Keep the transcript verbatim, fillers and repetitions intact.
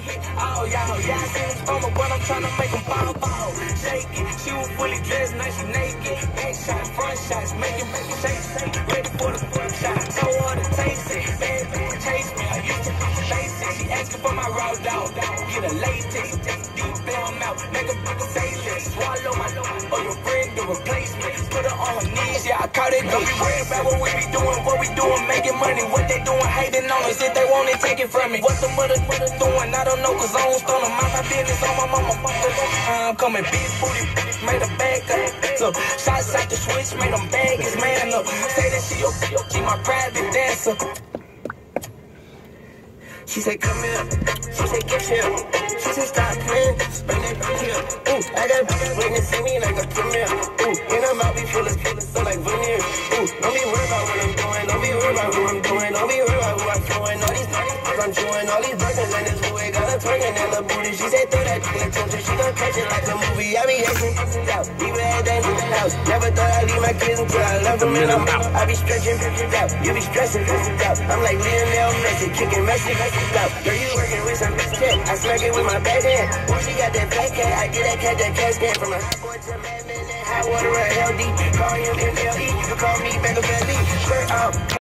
hit all y'all. Yeah, I seen this phone, but I'm tryna make them fall, fall. Shake it, she was fully dressed, now she naked. Back shots, front shots, make it, make it shake, shake. Ready for the front shot, so hard to taste it. Man, man, chase me, I used to face it. She asking for my raw dog, get a latex, deep down mouth, make a, make a say less. Swallow my, or your friend to replace me. Put her on her knees, yeah, I caught it. Don't be worried about what we be doing, what we doing, making money. What they doing, hating on us, if they want it, take it from me. What the mother, mother doing, I don't know, cause I don't stone them. Mind my business on my mama, mama. I'm coming big booty, made a bag up. So, shots out the switch, made them bag his man up. Say that she, she my private dancer. She said, come here. She said, get here. She said, stop playing. Spend it here. Ooh, I got bitches waiting to see me like a premiere. Ooh, in her mouth, we feel it, feel it, so like veneer. Ooh, don't be worried about what I'm doing. Don't be worried about who I'm doing. Don't be worried about who I'm throwing. All these things I'm chewing. All these burgers and this way. Got her twerking in the booty. She said, throw that in the attention. She gon' catch it like a movie. I be acting out. Even had that in the house. Never thought I'd leave my kids until I left them in the mouth. I be stretching, out. You be stressing, out. I'm like Lionel Messi, kicking Messi. Out. Girl, you working with some bitch cat. I smack it with my back hand. When she got that black cat, I get that cat, that cat stand. From a hot boy to madman, that high water, a L D. Call him M L E. You can call me Becca Valley. Skirt out.